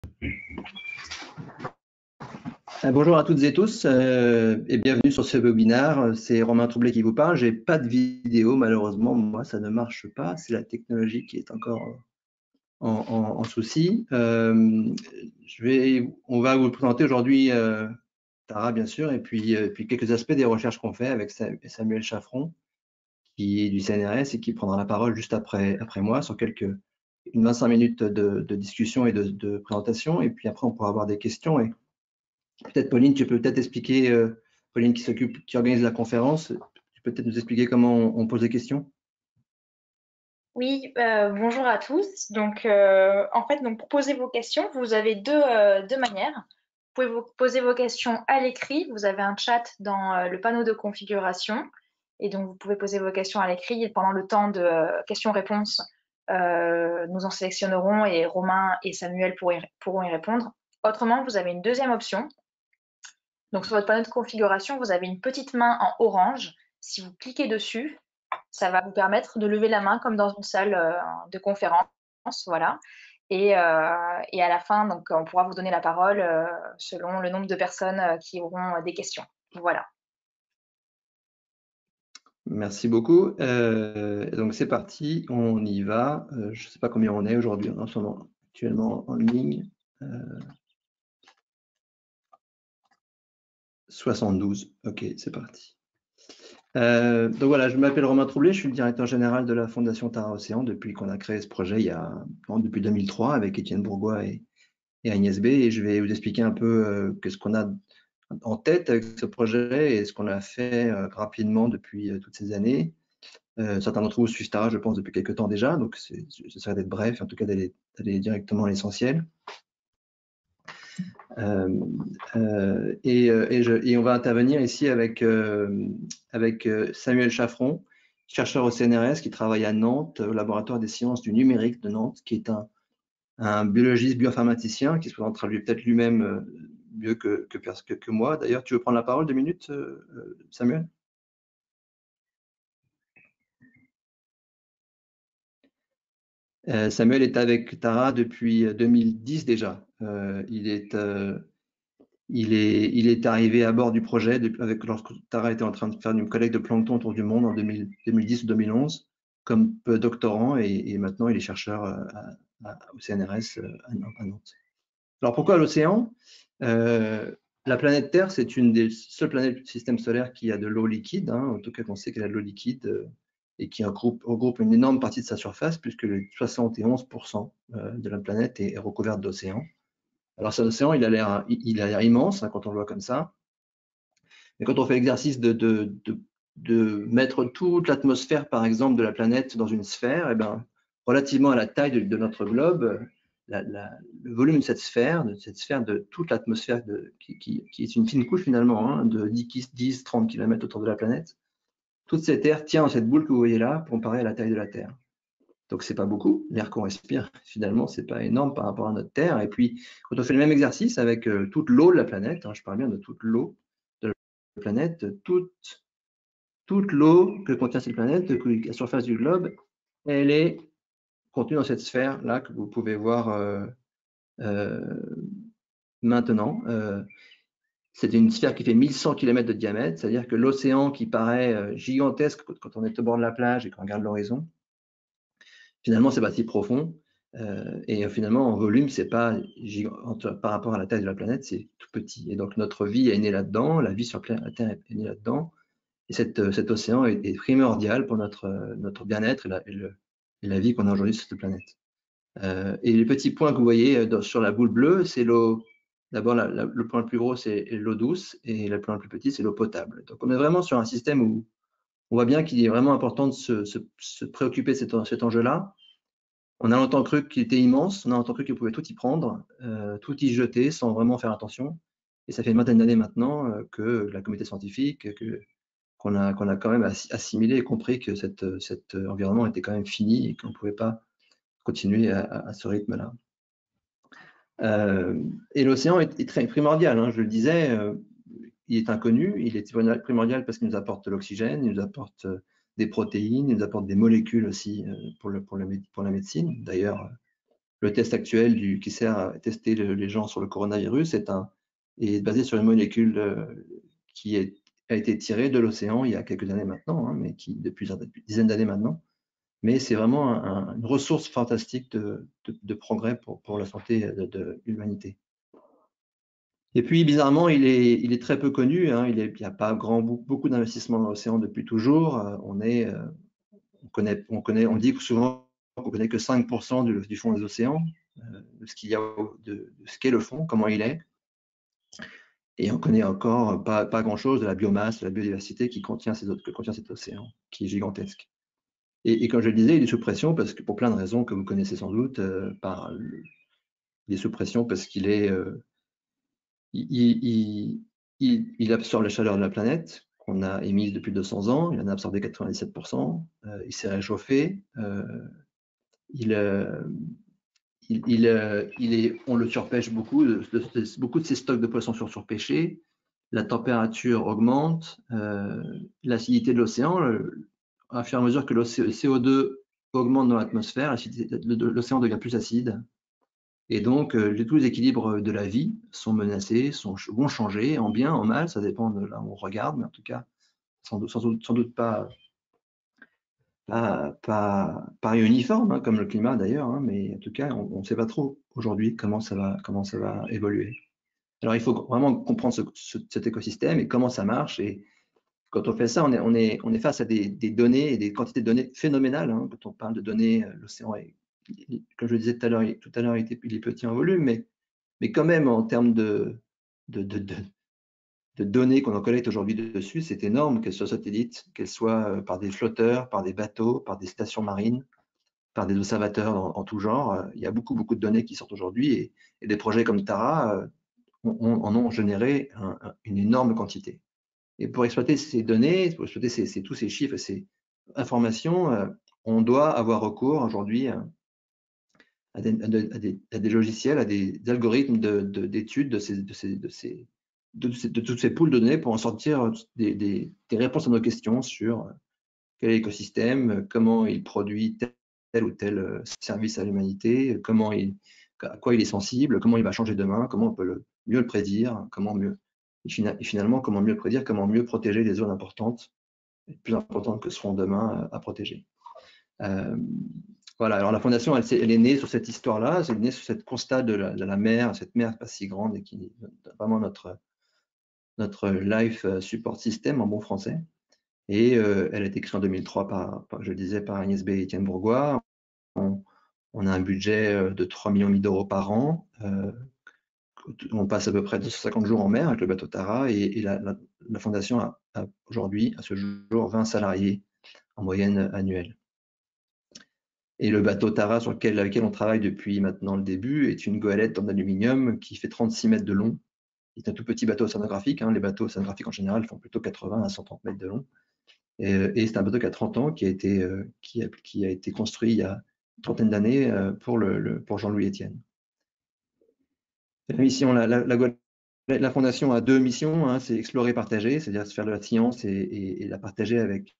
Bonjour à toutes et tous et bienvenue sur ce webinaire. C'est Romain Troublé qui vous parle. J'ai pas de vidéo, malheureusement, moi ça ne marche pas. C'est la technologie qui est encore en souci. On va vous présenter aujourd'hui Tara, bien sûr, et puis quelques aspects des recherches qu'on fait avec Samuel Chaffron, qui est du CNRS et qui prendra la parole juste après moi sur une 25 minutes de discussion et de présentation. Et puis après, on pourra avoir des questions. Et peut-être, Pauline, tu peux peut-être expliquer, Pauline qui organise la conférence, tu peux peut-être nous expliquer comment on pose des questions? Oui, bonjour à tous. Donc, en fait, pour poser vos questions, vous avez deux manières. Vous pouvez poser vos questions à l'écrit. Vous avez un chat dans le panneau de configuration. Et donc, vous pouvez poser vos questions à l'écrit. Et pendant le temps de questions-réponses, nous en sélectionnerons et Romain et Samuel pourront y répondre. Autrement, vous avez une deuxième option. Donc, sur votre panneau de configuration, vous avez une petite main en orange. Si vous cliquez dessus, ça va vous permettre de lever la main comme dans une salle de conférence, voilà. Et à la fin, donc, on pourra vous donner la parole selon le nombre de personnes qui auront des questions. Voilà. Merci beaucoup. Donc c'est parti, on y va. Je ne sais pas combien on est aujourd'hui, on est actuellement en ligne. 72, ok, c'est parti. Donc voilà, je m'appelle Romain Troublé, je suis le directeur général de la Fondation Tara Océan depuis qu'on a créé ce projet depuis 2003 avec Étienne Bourgois et Agnès B. Et je vais vous expliquer un peu qu'est-ce qu'on a en tête avec ce projet et ce qu'on a fait rapidement depuis toutes ces années. Certains d'entre vous suivent Tara, je pense, depuis quelques temps déjà, donc j'essaierai d'être bref, en tout cas d'aller directement à l'essentiel. Et on va intervenir ici avec Samuel Chaffron, chercheur au CNRS qui travaille à Nantes, au laboratoire des sciences du numérique de Nantes, qui est un biologiste bioinformaticien qui se présentera peut-être lui-même mieux que moi. D'ailleurs, tu veux prendre la parole 2 minutes, Samuel? Samuel est avec Tara depuis 2010 déjà. Il est arrivé à bord du projet lorsque Tara était en train de faire une collecte de plancton autour du monde en 2010 ou 2011 comme doctorant et maintenant il est chercheur au CNRS à Nantes. Alors pourquoi l'océan? La planète Terre, c'est une des seules planètes du système solaire qui a de l'eau liquide, en tout cas qu'on sait qu'elle a de l'eau liquide et qui regroupe une énorme partie de sa surface puisque le 71% de la planète est recouverte d'océans. Alors cet océan, il a l'air immense quand on le voit comme ça, mais quand on fait l'exercice de mettre toute l'atmosphère, par exemple, de la planète dans une sphère, et ben, relativement à la taille de notre globe, le volume de cette sphère de toute l'atmosphère qui est une fine couche finalement, de 10-30 km autour de la planète, toute cette air tient dans cette boule que vous voyez là, comparée à la taille de la Terre. Donc c'est pas beaucoup, l'air qu'on respire finalement c'est pas énorme par rapport à notre Terre. Et puis quand on fait le même exercice avec toute l'eau de la planète, je parle bien de toute l'eau de la planète, toute l'eau que contient cette planète, la surface du globe, elle est contenue dans cette sphère là que vous pouvez voir maintenant. C'est une sphère qui fait 1100 km de diamètre, c'est-à-dire que l'océan qui paraît gigantesque quand on est au bord de la plage et qu'on regarde l'horizon, finalement, c'est pas si profond. Et finalement, en volume, c'est pas par rapport à la taille de la planète, c'est tout petit. Et donc, notre vie est née là-dedans, la vie sur la Terre est née là-dedans. Et cet océan est primordial pour notre bien-être et la vie qu'on a aujourd'hui sur cette planète. Et les petits points que vous voyez sur la boule bleue, c'est l'eau. D'abord, le point le plus gros, c'est l'eau douce, et le point le plus petit, c'est l'eau potable. Donc, on est vraiment sur un système où on voit bien qu'il est vraiment important de se préoccuper de cet enjeu-là. On a longtemps cru qu'il était immense, on a longtemps cru qu'on pouvait tout y prendre, tout y jeter sans vraiment faire attention. Et ça fait une vingtaine d'années maintenant que la communauté scientifique, qu'on a quand même assimilé et compris que cet environnement était quand même fini et qu'on ne pouvait pas continuer à ce rythme-là. Et l'océan est très primordial, je le disais, il est inconnu, il est primordial parce qu'il nous apporte de l'oxygène, il nous apporte des protéines, il nous apporte des molécules aussi pour la médecine. D'ailleurs, le test actuel qui sert à tester les gens sur le coronavirus est basé sur une molécule qui a été tirée de l'océan il y a quelques années maintenant, hein, mais depuis une dizaine d'années maintenant. Mais c'est vraiment une ressource fantastique de progrès pour la santé de l'humanité. Et puis, bizarrement, il est très peu connu, hein, il n'y a pas beaucoup d'investissements dans l'océan depuis toujours. On dit souvent qu'on connaît que 5% du fond des océans, de ce qu'il y a, de ce qu'est le fond, comment il est. Et on connaît encore pas grand-chose de la biomasse, de la biodiversité que contient cet océan, qui est gigantesque. Et comme je le disais, il est sous pression parce que pour plein de raisons que vous connaissez sans doute, il est sous pression parce qu'il absorbe la chaleur de la planète qu'on a émise depuis 200 ans, il en a absorbé 97%, il s'est réchauffé, on le surpêche beaucoup, beaucoup de ces stocks de poissons sont surpêchés, la température augmente, l'acidité de l'océan, à fur et à mesure que le CO2 augmente dans l'atmosphère, l'océan devient plus acide. Et donc, tous les équilibres de la vie sont menacés, vont changer, en bien, en mal, ça dépend de là où on regarde, mais en tout cas, sans doute pas uniforme, hein, comme le climat d'ailleurs, hein, mais en tout cas, on ne sait pas trop aujourd'hui comment ça va évoluer. Alors, il faut vraiment comprendre cet écosystème et comment ça marche. Et quand on fait ça, on est face à des données et des quantités de données phénoménales. Hein. Quand on parle de données, l'océan est, comme je le disais tout à l'heure, il est petit en volume, mais quand même, en termes de données qu'on en collecte aujourd'hui dessus, c'est énorme, qu'elles soient satellites, qu'elles soient par des flotteurs, par des bateaux, par des stations marines, par des observateurs en tout genre. Il y a beaucoup de données qui sortent aujourd'hui et des projets comme Tara en ont généré une énorme quantité. Et pour exploiter ces données, pour exploiter tous ces chiffres et ces informations, on doit avoir recours aujourd'hui à des logiciels, à des algorithmes d'études de toutes ces poules de données pour en sortir des réponses à nos questions sur quel est l'écosystème, comment il produit tel ou tel service à l'humanité, à quoi il est sensible, comment il va changer demain, comment on peut mieux le prédire, et finalement, comment mieux le prédire, comment mieux protéger les zones importantes, plus importantes que seront demain à protéger. Voilà, alors la fondation, elle est née sur cette histoire-là, elle est née sur ce constat de la mer, cette mer pas si grande et qui est vraiment notre life support system en bon français. Et elle a été créée en 2003 je le disais, par Agnès B. et Étienne Bourgois. On a un budget de 3 millions d'euros par an. On passe à peu près 250 jours en mer avec le bateau Tara et la fondation a aujourd'hui, à ce jour, 20 salariés en moyenne annuelle. Et le bateau Tara avec lequel on travaille depuis maintenant le début est une goélette en aluminium qui fait 36 mètres de long. C'est un tout petit bateau océanographique. Hein. Les bateaux océanographiques en général font plutôt 80 à 130 mètres de long. Et c'est un bateau qui a 30 ans, qui a été construit il y a une trentaine d'années pour Jean-Louis Etienne. La mission, la fondation a deux missions, hein, c'est explorer et partager, c'est-à-dire se faire de la science et la partager avec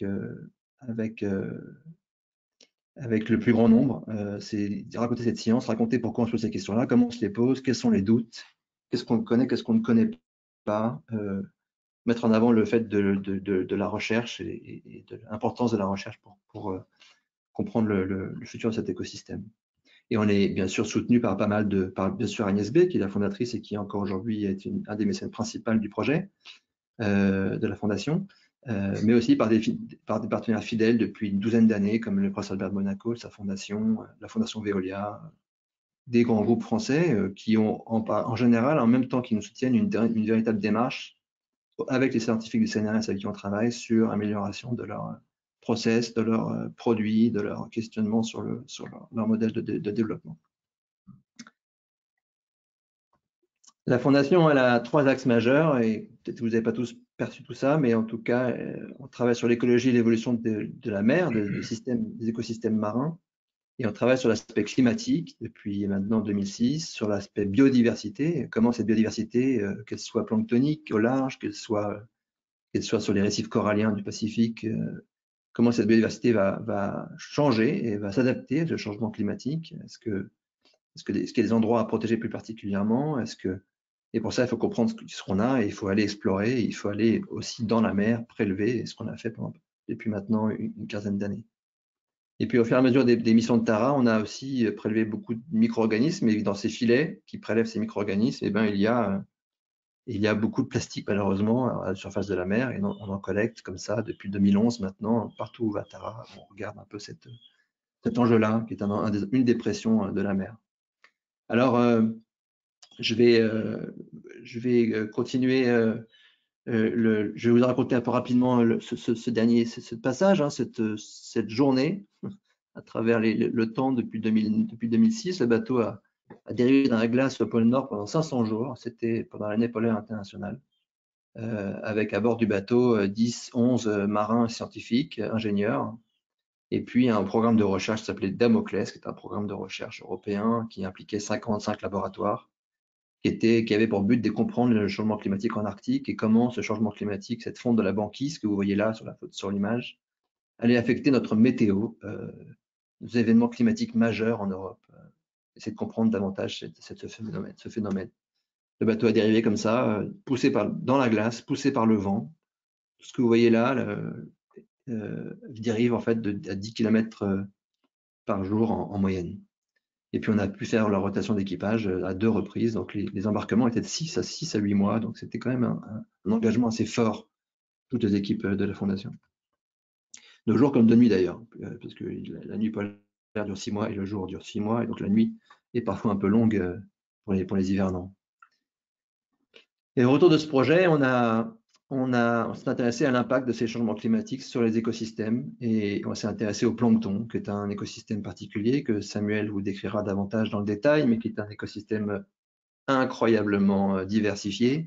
le plus grand nombre. C'est raconter cette science, raconter pourquoi on se pose ces questions-là, comment on se les pose, quels sont les doutes, qu'est-ce qu'on connaît, qu'est-ce qu'on ne connaît pas, mettre en avant le fait de la recherche et de l'importance de la recherche pour comprendre le futur de cet écosystème. Et on est bien sûr soutenu par bien sûr Agnès B, qui est la fondatrice et qui encore aujourd'hui est un des mécènes principaux du projet de la fondation, mais aussi par des partenaires fidèles depuis une douzaine d'années, comme le Prince Albert de Monaco, sa fondation, la fondation Veolia, des grands groupes français qui ont en général, en même temps qu'ils nous soutiennent, une véritable démarche avec les scientifiques du CNRS avec qui on travaille sur l'amélioration de leur process, de leurs produits, de leur questionnement sur leur modèle de développement. La fondation, elle a 3 axes majeurs et peut-être que vous n'avez pas tous perçu tout ça, mais en tout cas, on travaille sur l'écologie et l'évolution de la mer, des écosystèmes marins, et on travaille sur l'aspect climatique depuis maintenant 2006, sur l'aspect biodiversité, comment cette biodiversité, qu'elle soit planctonique au large, qu'elle soit sur les récifs coralliens du Pacifique, comment cette biodiversité va changer et va s'adapter au changement climatique. Est-ce que Est-ce qu'il y a des endroits à protéger plus particulièrement? Et pour ça, il faut comprendre ce qu'on a et il faut aller explorer. Il faut aller aussi dans la mer, prélever, ce qu'on a fait depuis maintenant une quinzaine d'années. Et puis, au fur et à mesure des missions de Tara, on a aussi prélevé beaucoup de micro-organismes. Et dans ces filets qui prélèvent ces micro-organismes, il y a beaucoup de plastique, malheureusement, à la surface de la mer. Et on en collecte comme ça depuis 2011 maintenant. Partout où va Tara, on regarde un peu cet enjeu-là, qui est une des pressions de la mer. Alors, je vais continuer. Je vais vous raconter un peu rapidement ce passage, hein, cette journée à travers le temps depuis 2006. Le bateau a dérivé dans la glace au pôle Nord pendant 500 jours. C'était pendant l'année polaire internationale, avec à bord du bateau 10, 11 marins scientifiques, ingénieurs, et puis un programme de recherche qui s'appelait Damoclès, qui est un programme de recherche européen qui impliquait 55 laboratoires, qui avait pour but de comprendre le changement climatique en Arctique et comment ce changement climatique, cette fonte de la banquise que vous voyez là sur l'image, allait affecter notre météo, nos événements climatiques majeurs en Europe. Essayer de comprendre davantage ce phénomène. Le bateau a dérivé comme ça, poussé dans la glace, poussé par le vent. Tout ce que vous voyez là dérive en fait à 10 km par jour en moyenne. Et puis on a pu faire la rotation d'équipage à 2 reprises. Donc les embarquements étaient de 6 à 8 mois. Donc c'était quand même un engagement assez fort, toutes les équipes de la Fondation. De jour comme de nuit d'ailleurs, parce que la nuit polaire dure 6 mois et le jour dure 6 mois. Et donc la nuit est parfois un peu longue pour les hivernants. Et au retour de ce projet, on s'est intéressé à l'impact de ces changements climatiques sur les écosystèmes et on s'est intéressé au plancton, qui est un écosystème particulier que Samuel vous décrira davantage dans le détail, mais qui est un écosystème incroyablement diversifié,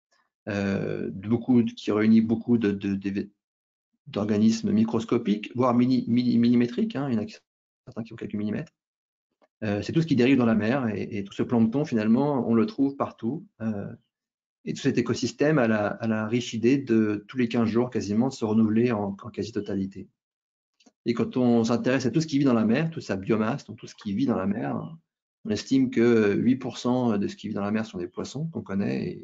qui réunit beaucoup d'organismes microscopiques, voire millimétriques. Il y en a certains qui ont quelques millimètres. C'est tout ce qui dérive dans la mer et tout ce plancton, finalement, on le trouve partout. Et tout cet écosystème a la riche idée de tous les 15 jours quasiment de se renouveler en quasi-totalité. Et quand on s'intéresse à tout ce qui vit dans la mer, toute sa biomasse, donc tout ce qui vit dans la mer, on estime que 8% de ce qui vit dans la mer sont des poissons qu'on connaît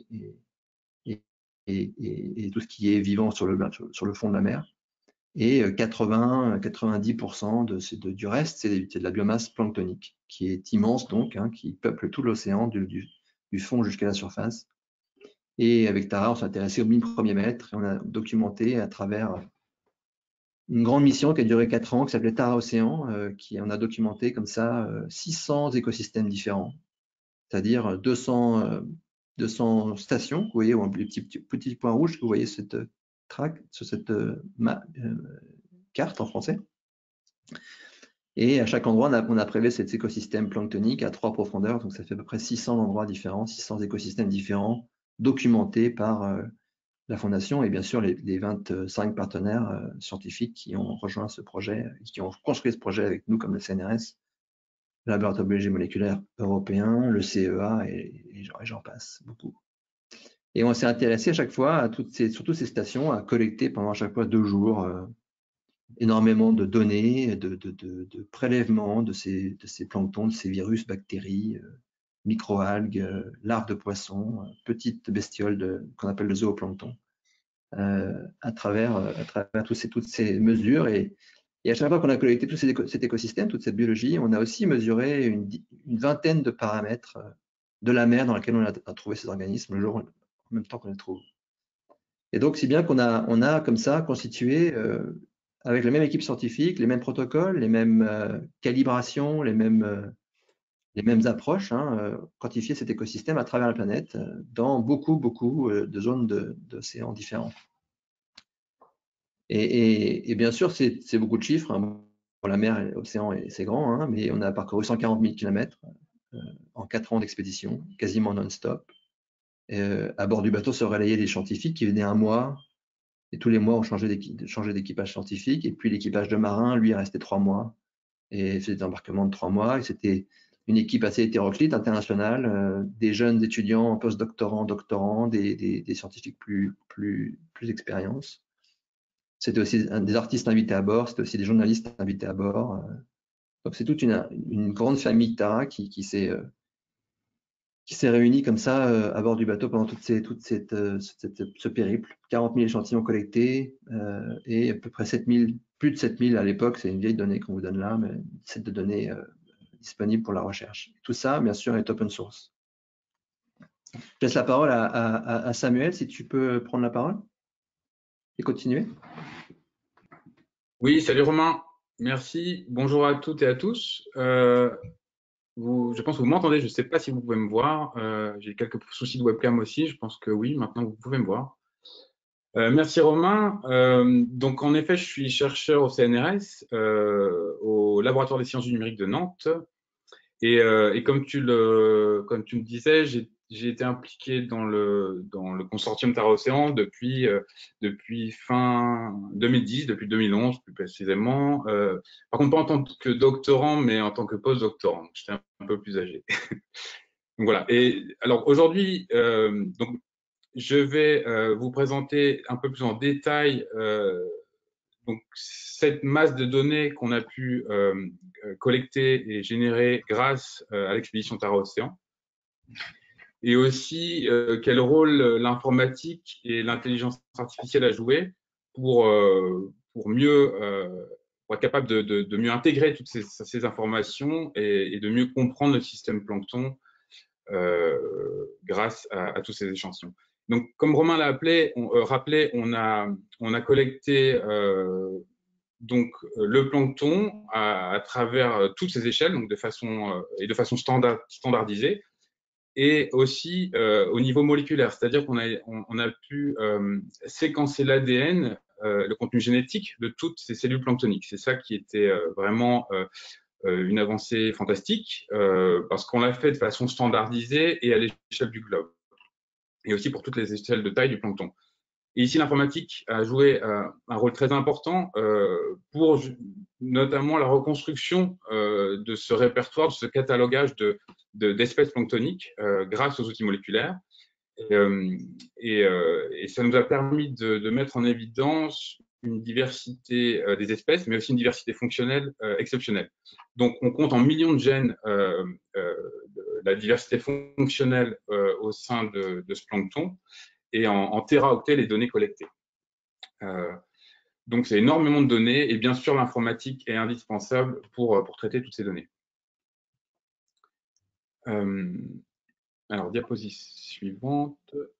et tout ce qui est vivant sur le fond de la mer. Et 80-90% du reste, c'est de la biomasse planctonique, qui est immense donc, qui peuple tout l'océan du fond jusqu'à la surface. Et avec Tara, on s'est intéressé aux 1000 premiers mètres et on a documenté à travers une grande mission qui a duré 4 ans, qui s'appelait Tara Océan, on a documenté comme ça 600 écosystèmes différents, c'est-à-dire 200 stations. Vous voyez, les petits points rouges que vous voyez sur cette carte en français. Et à chaque endroit, on a prélevé cet écosystème planctonique à 3 profondeurs, donc ça fait à peu près 600 endroits différents, 600 écosystèmes différents, documentés par la Fondation et bien sûr les 25 partenaires scientifiques qui ont rejoint ce projet, qui ont construit ce projet avec nous, comme le CNRS, le Laboratoire de biologie moléculaire européen, le CEA et j'en passe beaucoup. Et on s'est intéressé à chaque fois à surtout ces stations, à collecter pendant à chaque fois 2 jours énormément de données, de prélèvements de ces planctons, de ces virus, bactéries, microalgues, larves de poissons, petites bestioles qu'on appelle le zooplancton, à travers toutes ces mesures. Et à chaque fois qu'on a collecté tout cet écosystème, toute cette biologie, on a aussi mesuré une vingtaine de paramètres de la mer dans laquelle on a trouvé ces organismes le jour en même temps qu'on les trouve. Et donc, si bien qu'on a comme ça constitué, avec la même équipe scientifique, les mêmes protocoles, les mêmes calibrations, les mêmes approches, quantifier cet écosystème à travers la planète dans beaucoup de zones d'océans différents. Et bien sûr, c'est beaucoup de chiffres. Pour la mer et l'océan, c'est grand, mais on a parcouru 140 000 km en 4 ans d'expédition, quasiment non-stop. À bord du bateau se relayaient les scientifiques qui venaient un mois, et tous les mois, on changeait d'équipage scientifique. Et puis l'équipage de marins, lui, est resté 3 mois et faisait des embarquements de 3 mois. Et c'était une équipe assez hétéroclite, internationale, des jeunes étudiants, post-doctorants, doctorants, des scientifiques plus expérience. C'était aussi des artistes invités à bord, c'était aussi des journalistes invités à bord. Donc c'est toute une grande famille de Tara qui s'est réunie comme ça à bord du bateau pendant ce périple. 40 000 échantillons collectés et à peu près 7000, plus de 7000 à l'époque, c'est une vieille donnée qu'on vous donne là, mais un set de données disponibles pour la recherche. Tout ça, bien sûr, est open source. Je laisse la parole à Samuel, si tu peux prendre la parole et continuer. Oui, salut Romain, merci. Bonjour à toutes et à tous. Je pense que vous m'entendez, je ne sais pas si vous pouvez me voir. J'ai quelques soucis de webcam aussi, je pense que oui, maintenant vous pouvez me voir. Merci Romain. Donc en effet, je suis chercheur au CNRS, au Laboratoire des sciences du numérique de Nantes. Et comme tu me disais, j'ai été impliqué dans le consortium Tara Océan depuis fin 2010, depuis 2011 plus précisément. Par contre, pas en tant que doctorant, mais en tant que post-doctorant. J'étais un peu plus âgé. Donc voilà. Et alors aujourd'hui, donc je vais vous présenter un peu plus en détail donc, cette masse de données qu'on a pu collecter et générer grâce à l'expédition Tara Océan, et aussi quel rôle l'informatique et l'intelligence artificielle a joué pour mieux pour être capable de mieux intégrer toutes ces informations et de mieux comprendre le système plancton grâce à tous ces échantillons. Donc, comme Romain l'a rappelé, on a collecté donc le plancton à travers toutes ces échelles, donc de façon standardisée, et aussi au niveau moléculaire, c'est-à-dire qu'on a pu séquencer l'ADN, le contenu génétique de toutes ces cellules planctoniques. C'est ça qui était vraiment une avancée fantastique, parce qu'on l'a fait de façon standardisée et à l'échelle du globe, et aussi pour toutes les échelles de taille du plancton. Et ici, l'informatique a joué un rôle très important pour notamment la reconstruction de ce répertoire, de ce catalogage d'espèces planctoniques grâce aux outils moléculaires. Et ça nous a permis de mettre en évidence une diversité des espèces, mais aussi une diversité fonctionnelle exceptionnelle. Donc, on compte en millions de gènes la diversité fonctionnelle au sein de ce plancton, et en téraoctets les données collectées. Donc, c'est énormément de données, et bien sûr, l'informatique est indispensable pour traiter toutes ces données. Alors, diapositive suivante.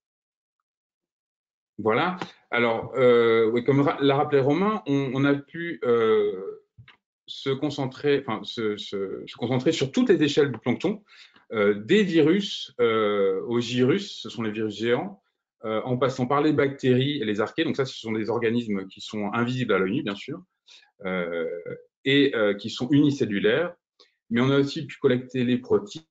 Voilà. Alors, oui, comme l'a rappelé Romain, on a pu se concentrer sur toutes les échelles du plancton, des virus aux gyrus, ce sont les virus géants, en passant par les bactéries et les archées. Donc ça, ce sont des organismes qui sont invisibles à l'œil nu, bien sûr, et qui sont unicellulaires. Mais on a aussi pu collecter les protistes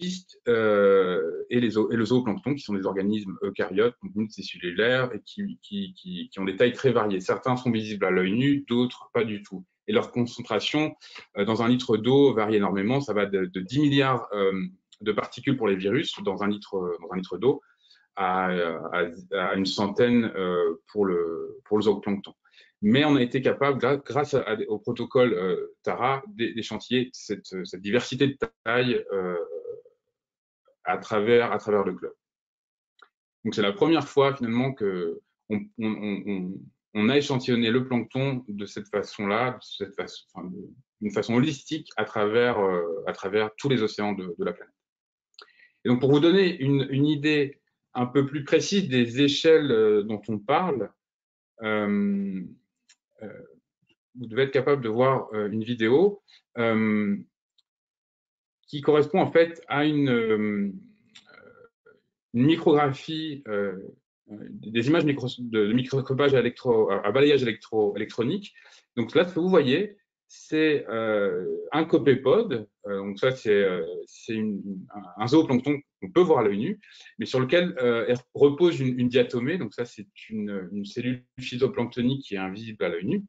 et les zooplanctons, qui sont des organismes eucaryotes, donc multicellulaires, et qui ont des tailles très variées. Certains sont visibles à l'œil nu, d'autres pas du tout. Et leur concentration dans un litre d'eau varie énormément. Ça va de 10 milliards de particules pour les virus dans un litre d'eau à une centaine pour le zooplancton. Mais on a été capable, grâce au protocole Tara, d'échantiller cette diversité de taille à travers le globe. Donc c'est la première fois finalement que on a échantillonné le plancton de cette façon-là, d'une façon holistique à travers tous les océans de la planète. Et donc pour vous donner une idée un peu plus précise des échelles dont on parle, vous devez être capable de voir une vidéo qui correspond en fait à une micrographie, des images de microscopage à balayage électronique. Donc là, ce que vous voyez, c'est un copépode. Donc ça, c'est un zooplancton qu'on peut voir à l'œil nu, mais sur lequel repose une diatomée. Donc ça, c'est une cellule phytoplanctonique qui est invisible à l'œil nu.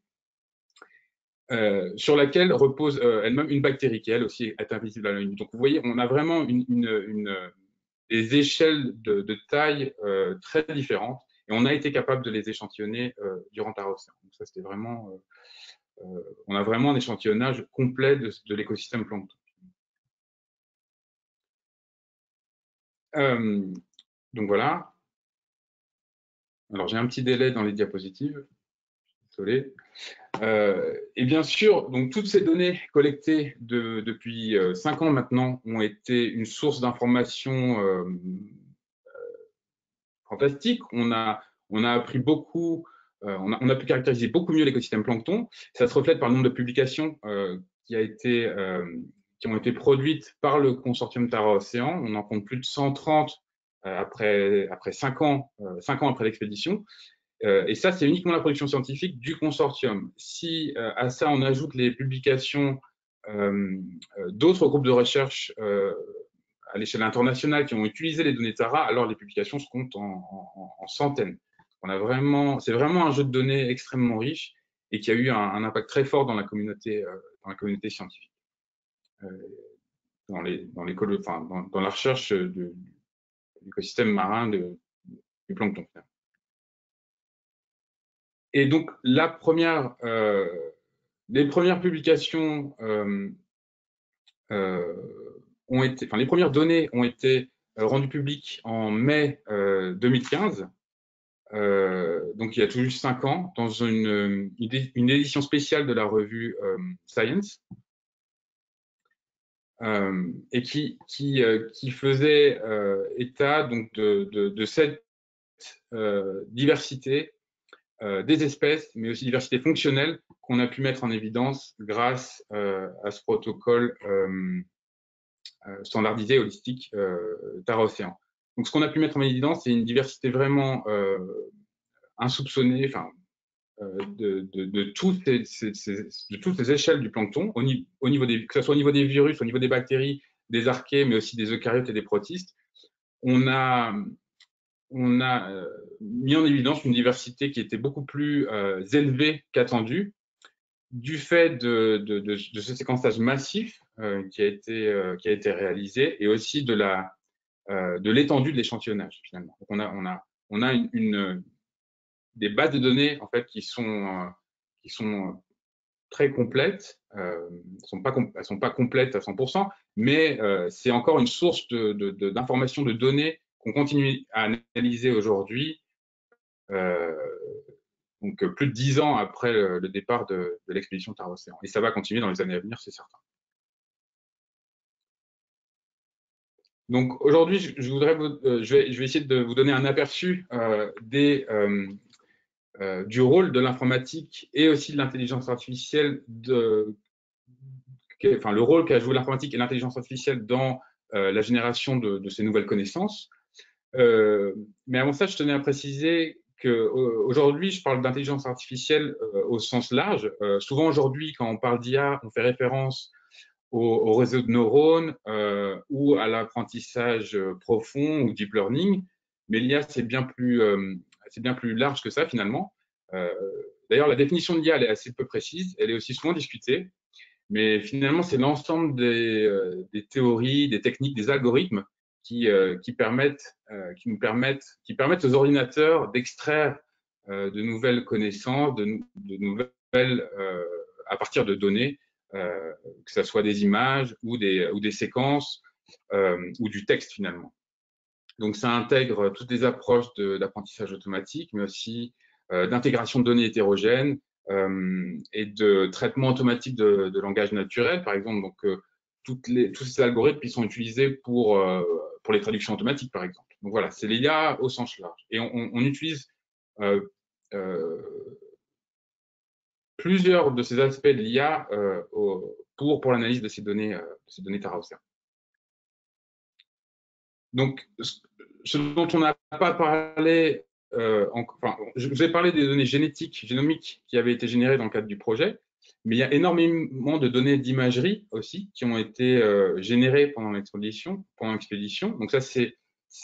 Sur laquelle repose elle-même une bactérie qui, elle aussi, est invisible à l'œil nu. Donc, vous voyez, on a vraiment des échelles de taille très différentes, et on a été capable de les échantillonner durant Tara Océan. Donc, ça, c'était vraiment on a vraiment un échantillonnage complet de l'écosystème plancton. Donc voilà. Alors j'ai un petit délai dans les diapositives. Désolé. Et bien sûr, donc toutes ces données collectées depuis 5 ans maintenant ont été une source d'information fantastique. On a appris beaucoup, on a pu caractériser beaucoup mieux l'écosystème plancton. Ça se reflète par le nombre de publications qui ont été produites par le consortium Tara Océan. On en compte plus de 130 après 5 ans après l'expédition. Et ça, c'est uniquement la production scientifique du consortium. Si à ça, on ajoute les publications d'autres groupes de recherche à l'échelle internationale qui ont utilisé les données TARA, alors les publications se comptent en centaines. C'est vraiment un jeu de données extrêmement riche et qui a eu un impact très fort dans la communauté scientifique, dans la recherche de l'écosystème marin du plancton. Et donc, les premières publications les premières données ont été rendues publiques en mai 2015, donc il y a tout juste 5 ans, dans une édition spéciale de la revue Science, et qui faisait état donc de cette diversité des espèces, mais aussi diversité fonctionnelle qu'on a pu mettre en évidence grâce à ce protocole standardisé holistique Tara Océan. Donc, ce qu'on a pu mettre en évidence, c'est une diversité vraiment insoupçonnée, de toutes les échelles du plancton, que ce soit au niveau des virus, au niveau des bactéries, des archées, mais aussi des eucaryotes et des protistes. On a mis en évidence une diversité qui était beaucoup plus élevée qu'attendue, du fait de ce séquençage massif qui a été réalisé, et aussi de l'étendue de l'échantillonnage finalement. Donc on a des bases de données en fait qui sont très complètes. Elles sont pas complètes à 100%, mais c'est encore une source d'informations, de données qu'on continue à analyser aujourd'hui. Donc plus de 10 ans après le départ de l'expédition Tara Océan. Et ça va continuer dans les années à venir, c'est certain. Donc aujourd'hui, je vais essayer de vous donner un aperçu du rôle de l'informatique et aussi de l'intelligence artificielle, le rôle qu'a joué l'informatique et l'intelligence artificielle dans la génération de ces nouvelles connaissances. Mais avant ça, je tenais à préciser qu'aujourd'hui, je parle d'intelligence artificielle au sens large. Souvent aujourd'hui, quand on parle d'IA, on fait référence au réseau de neurones ou à l'apprentissage profond ou deep learning. Mais l'IA, c'est bien plus large que ça finalement. D'ailleurs, la définition de l'IA, elle est assez peu précise. Elle est aussi souvent discutée. Mais finalement, c'est l'ensemble des théories, des techniques, des algorithmes qui permettent aux ordinateurs d'extraire de nouvelles connaissances, de nouvelles à partir de données, que ce soit des images ou des séquences ou du texte finalement. Donc ça intègre toutes les approches d'apprentissage automatique, mais aussi d'intégration de données hétérogènes et de traitement automatique de langage naturel, par exemple. Donc tous ces algorithmes qui sont utilisés pour les traductions automatiques, par exemple. Donc voilà, c'est l'IA au sens large. Et on utilise plusieurs de ces aspects de l'IA pour l'analyse de ces données Tara Océan. Donc, ce dont on n'a pas parlé, je vous ai parlé des données génomiques qui avaient été générées dans le cadre du projet, mais il y a énormément de données d'imagerie aussi qui ont été générées pendant l'expédition. Donc ça, c'est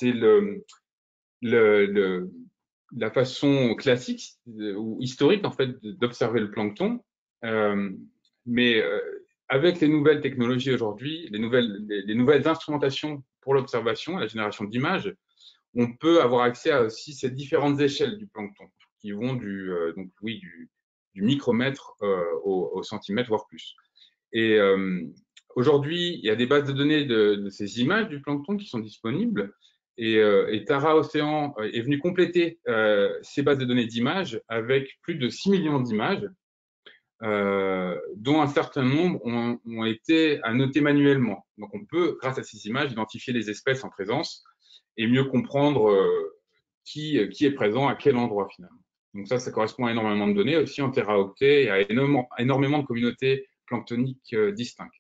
la façon classique ou historique en fait d'observer le plancton. Mais avec les nouvelles technologies aujourd'hui, les nouvelles instrumentations pour l'observation, la génération d'images, on peut avoir accès à aussi ces différentes échelles du plancton qui vont micromètre au centimètre, voire plus. Et aujourd'hui, il y a des bases de données de ces images du plancton qui sont disponibles. Et Tara Océan est venu compléter ces bases de données d'images avec plus de 6 millions d'images, dont un certain nombre ont été annotés manuellement. Donc on peut, grâce à ces images, identifier les espèces en présence et mieux comprendre qui est présent à quel endroit finalement. Donc ça correspond à énormément de données, aussi en téraoctets, et à énormément de communautés planctoniques distinctes.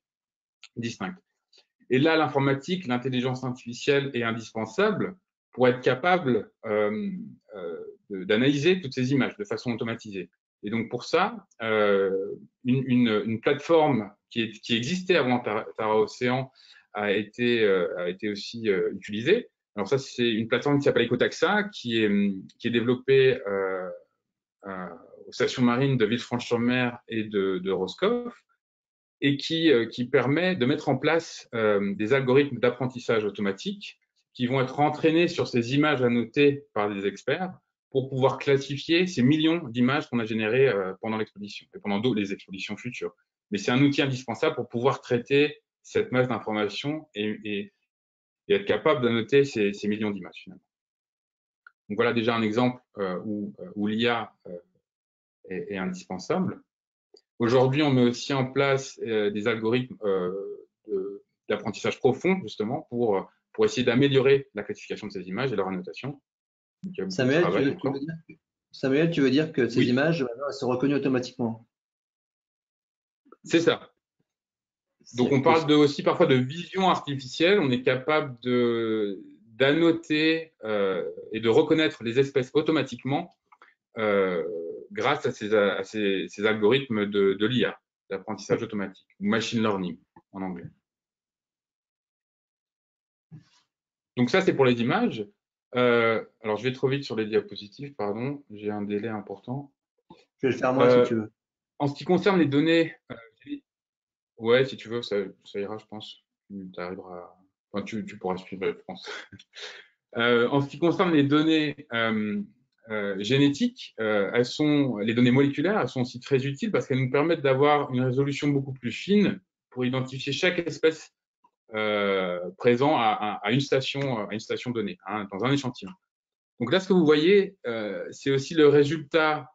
Et là, l'informatique, l'intelligence artificielle est indispensable pour être capable d'analyser toutes ces images de façon automatisée. Et donc pour ça, une plateforme qui existait avant Tara Océan a été aussi utilisée. Alors ça, c'est une plateforme qui s'appelle Ecotaxa, qui est développée aux stations marines de Villefranche-sur-Mer et de Roscoff, et qui permet de mettre en place des algorithmes d'apprentissage automatique qui vont être entraînés sur ces images annotées par des experts pour pouvoir classifier ces millions d'images qu'on a générées pendant l'expédition et pendant les expéditions futures. Mais c'est un outil indispensable pour pouvoir traiter cette masse d'informations et être capable d'annoter ces millions d'images finalement. Donc voilà déjà un exemple où l'IA est indispensable. Aujourd'hui, on met aussi en place des algorithmes d'apprentissage profond, justement, pour essayer d'améliorer la classification de ces images et leur annotation. Samuel, tu veux dire que ces images elles sont reconnues automatiquement? C'est ça. Donc, on parle aussi parfois de vision artificielle. On est capable d'annoter et de reconnaître les espèces automatiquement grâce à ces algorithmes de l'IA, d'apprentissage automatique, ou machine learning en anglais. Donc ça, c'est pour les images. Alors, je vais trop vite sur les diapositives, pardon, j'ai un délai important. Je vais le faire moi si tu veux. En ce qui concerne les données, ouais, si tu veux, ça ira, je pense. Enfin, tu pourras suivre, je pense. En ce qui concerne les données génétiques, les données moléculaires, elles sont aussi très utiles parce qu'elles nous permettent d'avoir une résolution beaucoup plus fine pour identifier chaque espèce présent à une station donnée, hein, dans un échantillon. Donc là, ce que vous voyez, c'est aussi le résultat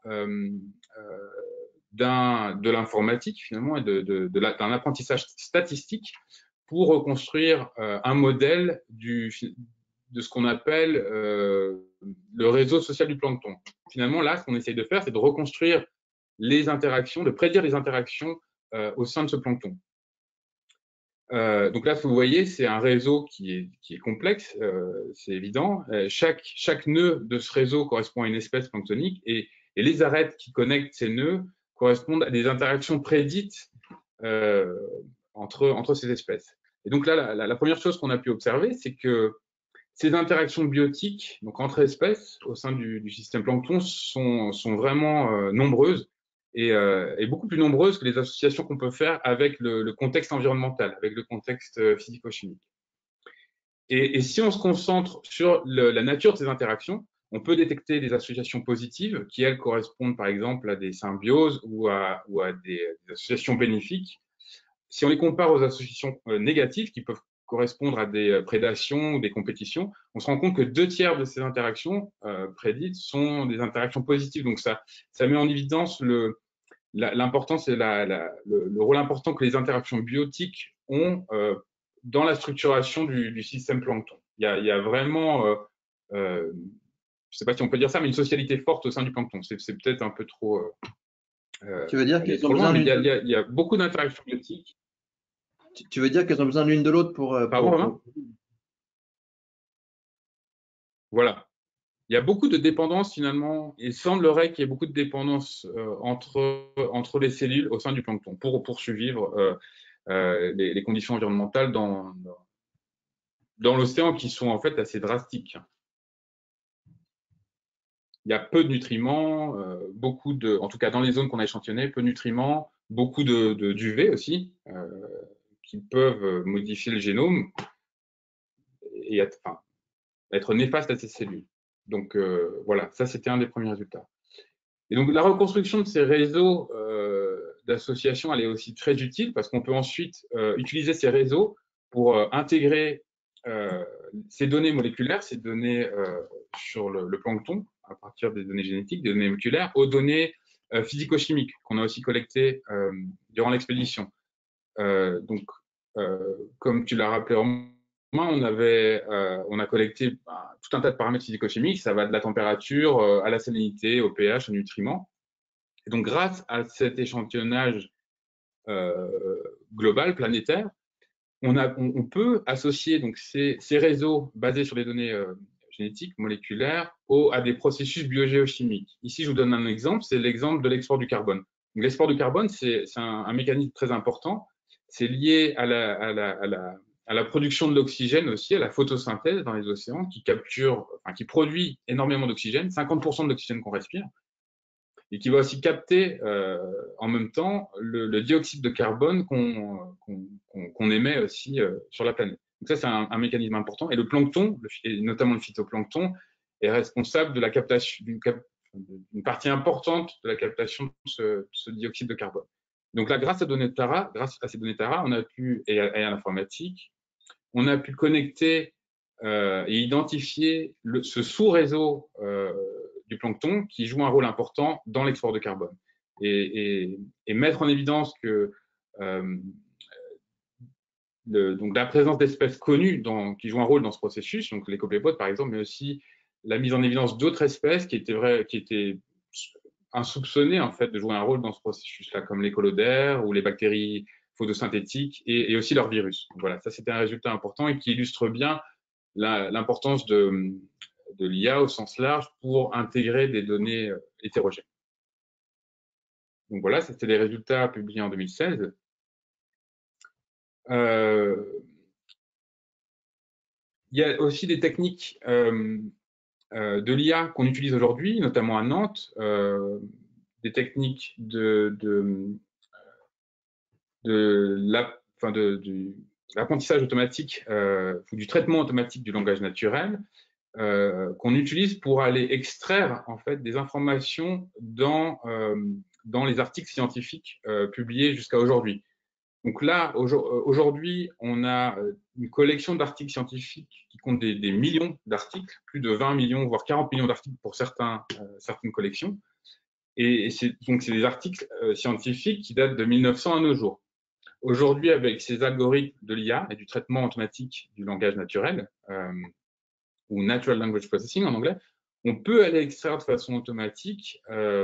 de l'informatique finalement et d'un apprentissage statistique pour reconstruire un modèle de ce qu'on appelle le réseau social du plancton. Finalement, là, ce qu'on essaye de faire, c'est de reconstruire les interactions, de prédire les interactions au sein de ce plancton. Donc là, ce que vous voyez, c'est un réseau qui est complexe, c'est évident. Chaque nœud de ce réseau correspond à une espèce planctonique et les arêtes qui connectent ces nœuds correspondent à des interactions prédites entre ces espèces. Et donc là, la première chose qu'on a pu observer, c'est que ces interactions biotiques, donc entre espèces au sein du système plancton, sont vraiment nombreuses et beaucoup plus nombreuses que les associations qu'on peut faire avec le contexte environnemental, avec le contexte physico-chimique. Et si on se concentre sur la nature de ces interactions, on peut détecter des associations positives qui, elles, correspondent par exemple à des symbioses ou à des associations bénéfiques. Si on les compare aux associations négatives qui peuvent correspondre à des prédations ou des compétitions, on se rend compte que 2/3 de ces interactions prédites sont des interactions positives. Donc ça met en évidence l'importance et le rôle important que les interactions biotiques ont dans la structuration du système plancton. Il y a vraiment, je ne sais pas si on peut dire ça, mais une socialité forte au sein du plancton. C'est peut-être un peu trop. Tu veux dire qu'ils ont besoin il y a beaucoup d'interactions biotiques. Tu veux dire qu'elles ont besoin l'une de l'autre pour... Voilà. Il y a beaucoup de dépendance finalement. Il semblerait qu'il y ait beaucoup de dépendance entre les cellules au sein du plancton pour poursuivre les conditions environnementales dans l'océan qui sont en fait assez drastiques. Il y a peu de nutriments, en tout cas dans les zones qu'on a échantillonnées, peu de nutriments, beaucoup d'UV aussi, qui peuvent modifier le génome et être néfastes à ces cellules. Donc voilà, ça c'était un des premiers résultats. Et donc, la reconstruction de ces réseaux d'associations, elle est aussi très utile parce qu'on peut ensuite utiliser ces réseaux pour intégrer ces données moléculaires, ces données sur le plancton, à partir des données génétiques, des données moléculaires, aux données physico-chimiques qu'on a aussi collectées durant l'expédition. Donc, comme tu l'as rappelé, on a collecté tout un tas de paramètres physico-chimiques. Ça va de la température à la salinité, au pH, aux nutriments. Et donc, grâce à cet échantillonnage global, planétaire, on peut associer donc ces réseaux basés sur les données génétiques, moléculaires, à des processus biogéochimiques. Ici, je vous donne un exemple, c'est l'exemple de l'export du carbone. L'export du carbone, c'est un mécanisme très important. C'est lié à la production de l'oxygène aussi, à la photosynthèse dans les océans, qui produit énormément d'oxygène, 50% de l'oxygène qu'on respire, et qui va aussi capter en même temps le dioxyde de carbone qu'on émet aussi sur la planète. Donc ça, c'est un mécanisme important. Et le plancton, et notamment le phytoplancton, est responsable de la captation d'une partie importante de la captation de ce dioxyde de carbone. Donc là, grâce à ces données Tara, on a pu, et à l'informatique, on a pu connecter et identifier ce sous-réseau du plancton qui joue un rôle important dans l'export de carbone. Et mettre en évidence que donc la présence d'espèces connues qui jouent un rôle dans ce processus, donc les copépodes par exemple, mais aussi la mise en évidence d'autres espèces qui étaient insoupçonnées en fait de jouer un rôle dans ce processus-là, comme les colodères ou les bactéries photosynthétiques et aussi leurs virus. Donc voilà, ça c'était un résultat important et qui illustre bien l'importance de l'IA au sens large pour intégrer des données hétérogènes. Donc voilà, c'était les résultats publiés en 2016. Il y a aussi des techniques de l'IA qu'on utilise aujourd'hui, notamment à Nantes, des techniques de l'apprentissage automatique ou du traitement automatique du langage naturel qu'on utilise pour aller extraire en fait des informations dans les articles scientifiques publiés jusqu'à aujourd'hui. Donc là, aujourd'hui, on a une collection d'articles scientifiques qui compte des millions d'articles, plus de 20 millions, voire 40 millions d'articles pour certaines collections. Et donc, c'est des articles scientifiques qui datent de 1900 à nos jours. Aujourd'hui, avec ces algorithmes de l'IA et du traitement automatique du langage naturel, ou Natural Language Processing en anglais, on peut aller extraire de façon automatique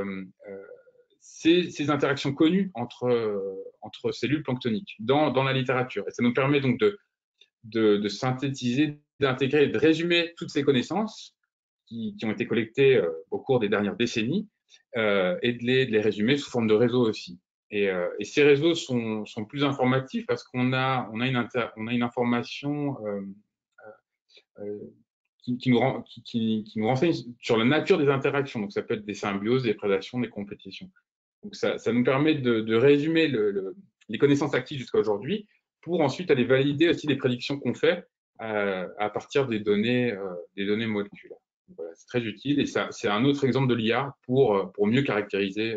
ces interactions connues entre cellules planctoniques dans la littérature. Et ça nous permet donc de synthétiser, d'intégrer, de résumer toutes ces connaissances qui ont été collectées au cours des dernières décennies et de les résumer sous forme de réseaux aussi. Et ces réseaux sont plus informatifs parce qu'on a une information qui nous renseigne sur la nature des interactions. Donc, ça peut être des symbioses, des prédations, des compétitions. Donc, ça nous permet de résumer les connaissances acquises jusqu'à aujourd'hui pour ensuite aller valider aussi les prédictions qu'on fait à partir des données moléculaires. Voilà, c'est très utile et c'est un autre exemple de l'IA pour mieux caractériser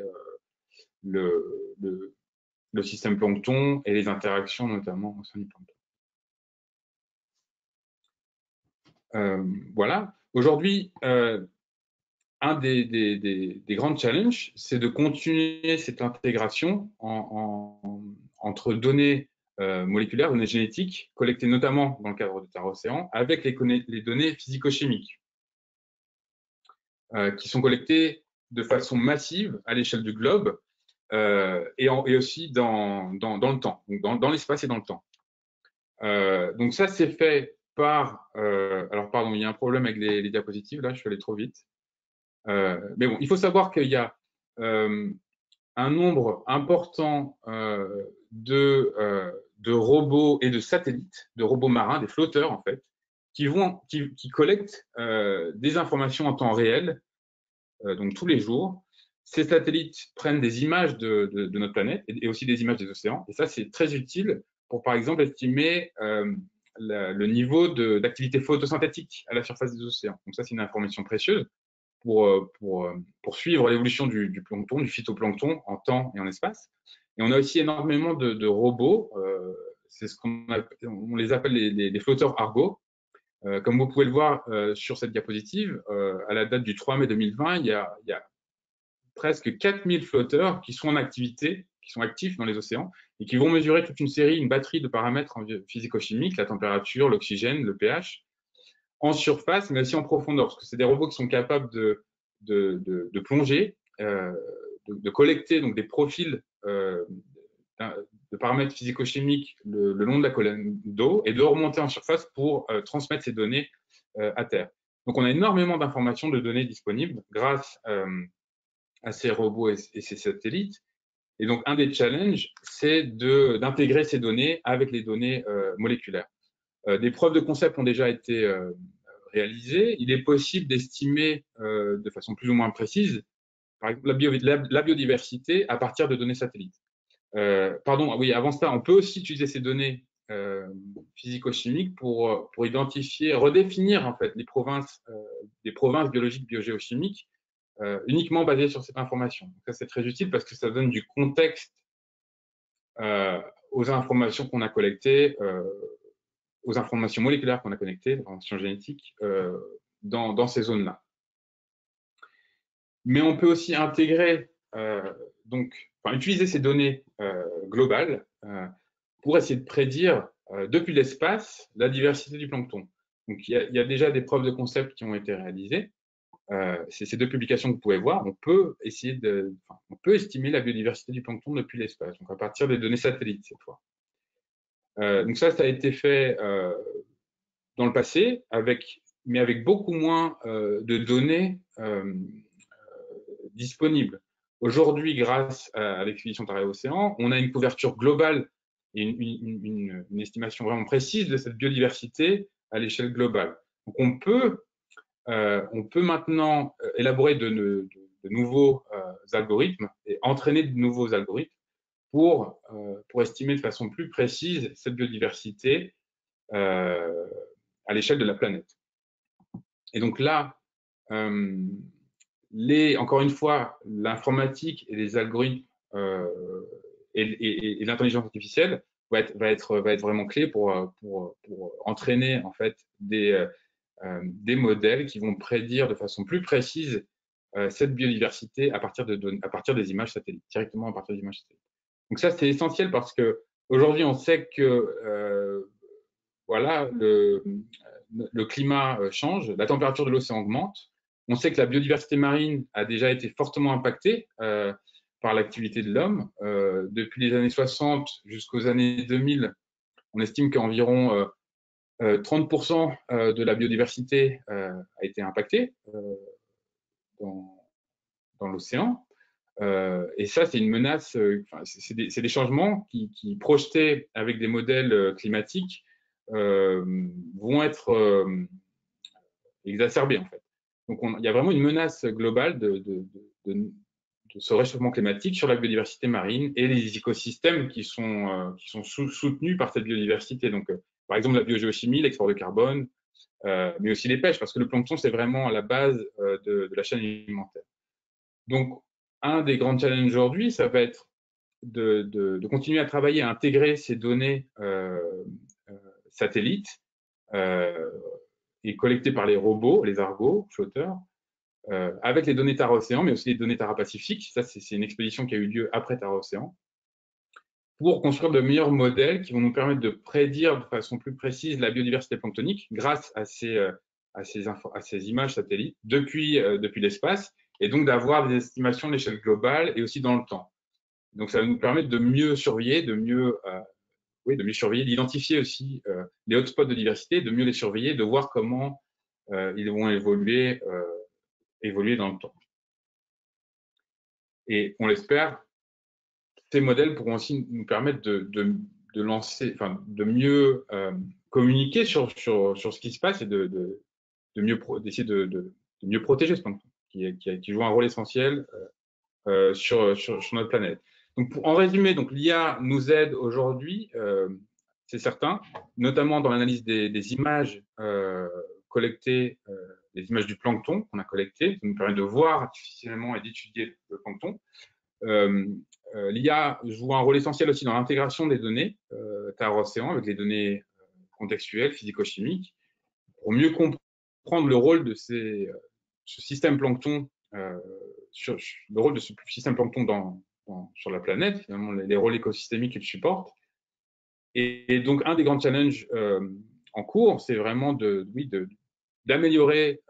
le système plancton et les interactions notamment au sein du plancton. Voilà. Aujourd'hui, un des grands challenges, c'est de continuer cette intégration entre données moléculaires, données génétiques, collectées notamment dans le cadre de Tara Océan, avec les données physico-chimiques, qui sont collectées de façon massive à l'échelle du globe et aussi dans le temps, dans l'espace et dans le temps. Donc ça, c'est fait par... alors, pardon, il y a un problème avec les diapositives, là, je suis allé trop vite. Mais bon, il faut savoir qu'il y a un nombre important de robots et de satellites, de robots marins, des flotteurs en fait, qui collectent des informations en temps réel, donc tous les jours. Ces satellites prennent des images de notre planète et aussi des images des océans. Et ça, c'est très utile pour, par exemple, estimer le niveau d'activité photosynthétique à la surface des océans. Donc ça, c'est une information précieuse pour suivre l'évolution du plancton, du phytoplancton en temps et en espace. Et on a aussi énormément de robots, c'est ce on les appelle les flotteurs Argo. Comme vous pouvez le voir sur cette diapositive, à la date du 3 mai 2020, il y a presque 4000 flotteurs qui sont en activité, qui sont actifs dans les océans et qui vont mesurer toute une batterie de paramètres physico-chimiques, la température, l'oxygène, le pH, en surface, mais aussi en profondeur, parce que c'est des robots qui sont capables de plonger, de collecter donc des profils de paramètres physico-chimiques le long de la colonne d'eau et de remonter en surface pour transmettre ces données à terre. Donc, on a énormément d'informations, de données disponibles grâce à ces robots et ces satellites. Et donc, un des challenges, c'est d'intégrer ces données avec les données moléculaires. Des preuves de concept ont déjà été réalisées. Il est possible d'estimer de façon plus ou moins précise, par exemple, la biodiversité à partir de données satellites. Pardon, oui, avant ça, on peut aussi utiliser ces données physico-chimiques pour identifier, redéfinir en fait des provinces biologiques biogéochimiques uniquement basées sur cette information. Donc ça, c'est très utile parce que ça donne du contexte aux informations qu'on a collectées, aux informations moléculaires qu'on a collectées, aux informations génétiques, dans ces zones-là. Mais on peut aussi intégrer, utiliser ces données globales pour essayer de prédire depuis l'espace la diversité du plancton. Donc, il y a déjà des preuves de concept qui ont été réalisées. C'est ces deux publications que vous pouvez voir. On peut estimer la biodiversité du plancton depuis l'espace, donc à partir des données satellites cette fois. Donc ça a été fait dans le passé, mais avec beaucoup moins de données disponibles. Aujourd'hui, grâce à l'expédition Terre et Océan, on a une couverture globale et une estimation vraiment précise de cette biodiversité à l'échelle globale. Donc on peut maintenant élaborer de nouveaux algorithmes et entraîner de nouveaux algorithmes pour estimer de façon plus précise cette biodiversité à l'échelle de la planète. Et donc là, encore une fois, l'informatique et les algorithmes et l'intelligence artificielle va être vraiment clé pour entraîner en fait des modèles qui vont prédire de façon plus précise cette biodiversité à partir des images satellites, directement à partir des images satellites. Donc ça, c'est essentiel parce que aujourd'hui, on sait que le climat change, la température de l'océan augmente. On sait que la biodiversité marine a déjà été fortement impactée par l'activité de l'homme. Depuis les années 60 jusqu'aux années 2000, on estime qu'environ 30% de la biodiversité a été impactée dans l'océan. Et ça, c'est une menace, c'est des changements qui, projetés avec des modèles climatiques, vont être exacerbés, en fait. Donc, il y a vraiment une menace globale de ce réchauffement climatique sur la biodiversité marine et les écosystèmes qui sont soutenus par cette biodiversité. Donc, par exemple, la biogéochimie, l'export de carbone, mais aussi les pêches, parce que le plancton, c'est vraiment la base de la chaîne alimentaire. Donc, un des grands challenges aujourd'hui, ça va être de continuer à travailler à intégrer ces données satellites et collectées par les robots, les Argo, flotteurs, avec les données Terra-Océan, mais aussi les données Terra-Pacifique. Ça, c'est une expédition qui a eu lieu après Terra-Océan, pour construire de meilleurs modèles qui vont nous permettre de prédire de façon plus précise la biodiversité planctonique grâce à ces images satellites depuis l'espace, et donc d'avoir des estimations de l'échelle globale et aussi dans le temps. Donc ça va nous permettre de mieux surveiller, d'identifier aussi les hotspots de diversité, de mieux les surveiller, de voir comment ils vont évoluer dans le temps. Et on l'espère, ces modèles pourront aussi nous permettre de mieux communiquer sur ce qui se passe et d'essayer de mieux protéger ce plancton qui joue un rôle essentiel sur notre planète. Donc, en résumé, l'IA nous aide aujourd'hui, c'est certain, notamment dans l'analyse des images collecter les images du plancton qu'on a collectées. Ça nous permet de voir artificiellement et d'étudier le plancton. L'IA joue un rôle essentiel aussi dans l'intégration des données terre-océan avec les données contextuelles, physico-chimiques, pour mieux comprendre le rôle de ce système plancton, le rôle de ce système plancton sur la planète, finalement les rôles écosystémiques qu'il supporte. Et donc, un des grands challenges en cours, c'est vraiment d'améliorer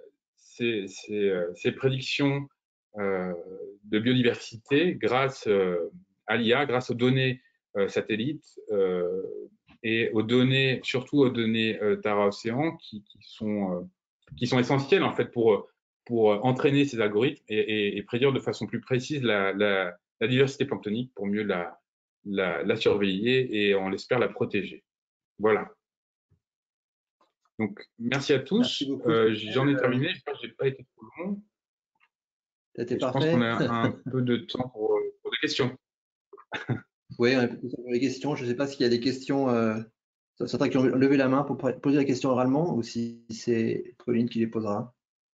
ces prédictions de biodiversité grâce à l'IA, grâce aux données satellites et surtout aux données terre-océan qui sont essentielles en fait pour entraîner ces algorithmes et prédire de façon plus précise la diversité planctonique pour mieux la surveiller et on l'espère la protéger. Voilà. Donc, merci à tous. J'en ai terminé. J'espère que je n'ai pas été trop long. C'était parfait. Je pense qu'on a un peu de temps pour des questions. Oui, on a peu de temps pour les questions. Je ne sais pas s'il y a des questions, certains qui ont levé la main pour poser la question oralement ou si c'est Pauline qui les posera.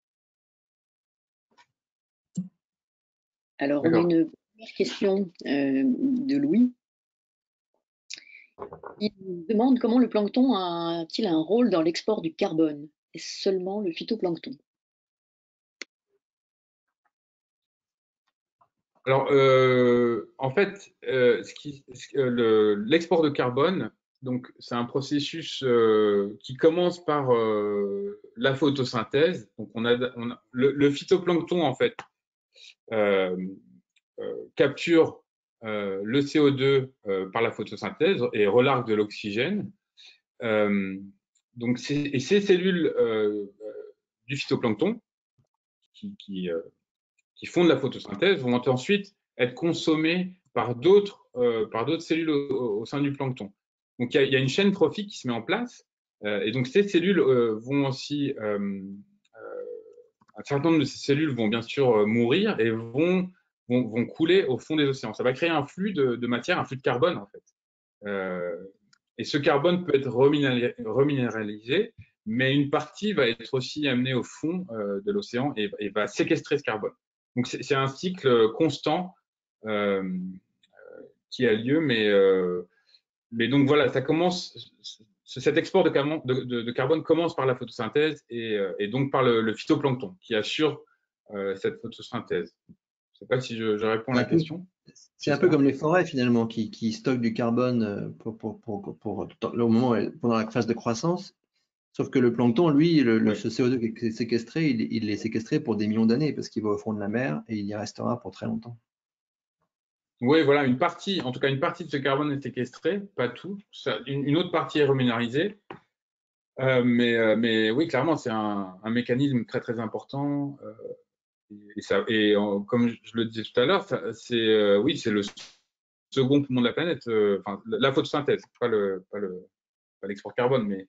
Alors, on a une première question de Louis. Il demande comment le plancton a-t-il un rôle dans l'export du carbone? Est-ce seulement le phytoplancton? Alors, en fait, l'export de carbone, donc c'est un processus qui commence par la photosynthèse. Donc, le phytoplancton, en fait, capture le CO2 par la photosynthèse et relargue de l'oxygène. Donc, ces cellules du phytoplancton qui font de la photosynthèse vont ensuite être consommées par d'autres cellules au sein du plancton. Donc, il y a une chaîne trophique qui se met en place et donc ces cellules vont aussi un certain nombre de ces cellules vont bien sûr mourir et vont couler au fond des océans. Ça va créer un flux de matière, un flux de carbone en fait. Et ce carbone peut être reminéralisé, mais une partie va être aussi amenée au fond de l'océan et va séquestrer ce carbone. Donc c'est un cycle constant qui a lieu, mais donc voilà, ça commence. Cet export de carbone commence par la photosynthèse et donc par le phytoplancton qui assure cette photosynthèse. Je ne sais pas si je réponds à la question. C'est un peu comme les forêts finalement qui stockent du carbone au moment pendant la phase de croissance. Sauf que le plancton, lui, ce CO2 qui est séquestré, il est séquestré pour des millions d'années parce qu'il va au fond de la mer et il y restera pour très longtemps. Oui, voilà, en tout cas une partie de ce carbone est séquestrée, pas tout. Une autre partie est reminéralisée. Mais oui, clairement, c'est un mécanisme très très important. Comme je le disais tout à l'heure, c'est le second poumon de la planète. La photosynthèse, pas l'export carbone, mais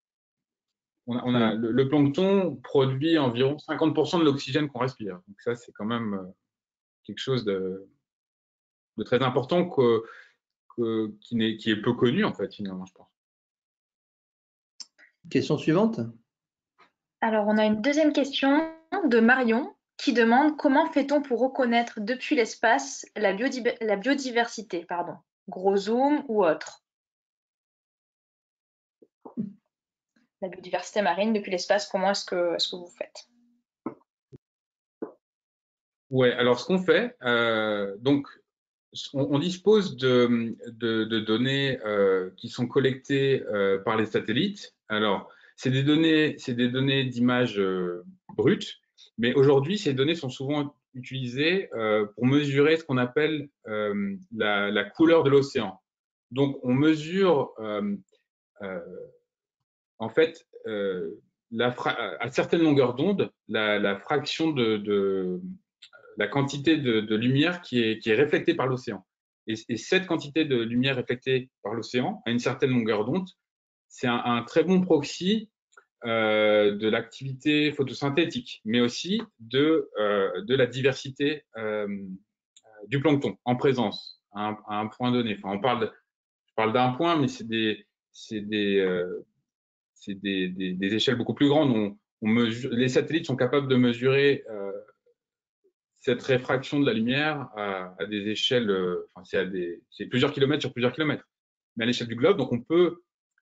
le plancton produit environ 50% de l'oxygène qu'on respire. Donc ça, c'est quand même quelque chose de très important qui est peu connu en fait finalement, je pense. Question suivante. Alors, on a une deuxième question de Marion qui demande comment fait-on pour reconnaître depuis l'espace la biodiversité, gros zoom ou autre? La biodiversité marine depuis l'espace, comment est-ce que vous faites? Ouais, alors ce qu'on fait, donc on dispose de données qui sont collectées par les satellites. Alors, c'est des données d'images brutes, mais aujourd'hui, ces données sont souvent utilisées pour mesurer ce qu'on appelle la couleur de l'océan. Donc, on mesure en fait à certaines longueurs d'onde la fraction de la quantité de lumière qui est réfléchée par l'océan. Et cette quantité de lumière réfléchée par l'océan à une certaine longueur d'onde, c'est un très bon proxy de l'activité photosynthétique, mais aussi de la diversité du plancton en présence à un point donné. Enfin, je parle d'un point, mais c'est des échelles beaucoup plus grandes. Les satellites sont capables de mesurer cette réfraction de la lumière à des échelles, c'est plusieurs kilomètres sur plusieurs kilomètres, mais à l'échelle du globe. Donc on peut,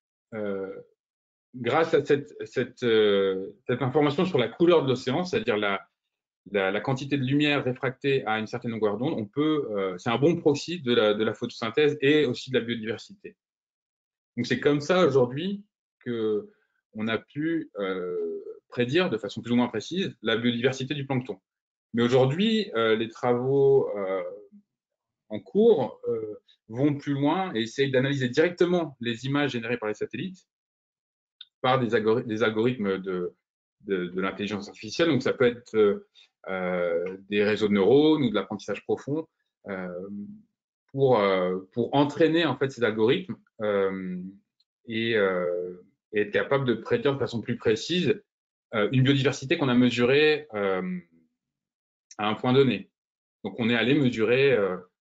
grâce à cette information sur la couleur de l'océan, c'est-à-dire la quantité de lumière réfractée à une certaine longueur d'onde, c'est un bon proxy de la photosynthèse et aussi de la biodiversité. Donc c'est comme ça aujourd'hui que on a pu prédire de façon plus ou moins précise la biodiversité du plancton. Mais aujourd'hui, les travaux en cours vont plus loin et essayent d'analyser directement les images générées par les satellites par des algorithmes de l'intelligence artificielle. Donc ça peut être des réseaux de neurones ou de l'apprentissage profond pour entraîner en fait ces algorithmes et être capable de prédire de façon plus précise une biodiversité qu'on a mesurée à un point donné. Donc on est allé mesurer